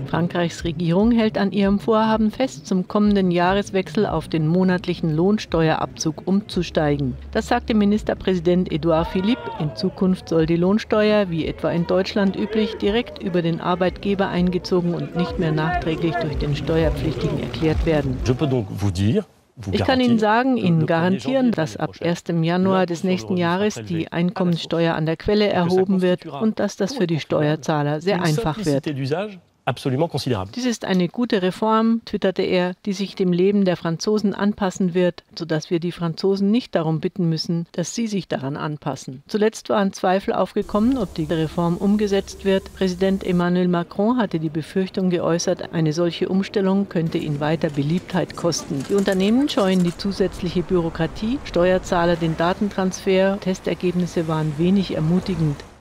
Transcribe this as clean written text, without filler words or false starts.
Frankreichs Regierung hält an ihrem Vorhaben fest, zum kommenden Jahreswechsel auf den monatlichen Lohnsteuerabzug umzusteigen. Das sagte Ministerpräsident Édouard Philippe. In Zukunft soll die Lohnsteuer, wie etwa in Deutschland üblich, direkt über den Arbeitgeber eingezogen und nicht mehr nachträglich durch den Steuerpflichtigen erklärt werden. Ich kann Ihnen sagen, Ihnen garantieren, dass ab 1. Januar des nächsten Jahres die Einkommenssteuer an der Quelle erhoben wird und dass das für die Steuerzahler sehr einfach wird. Dies ist eine gute Reform, twitterte er, die sich dem Leben der Franzosen anpassen wird, sodass wir die Franzosen nicht darum bitten müssen, dass sie sich daran anpassen. Zuletzt waren Zweifel aufgekommen, ob die Reform umgesetzt wird. Präsident Emmanuel Macron hatte die Befürchtung geäußert, eine solche Umstellung könnte ihn weiter Beliebtheit kosten. Die Unternehmen scheuen die zusätzliche Bürokratie, Steuerzahler den Datentransfer, Testergebnisse waren wenig ermutigend.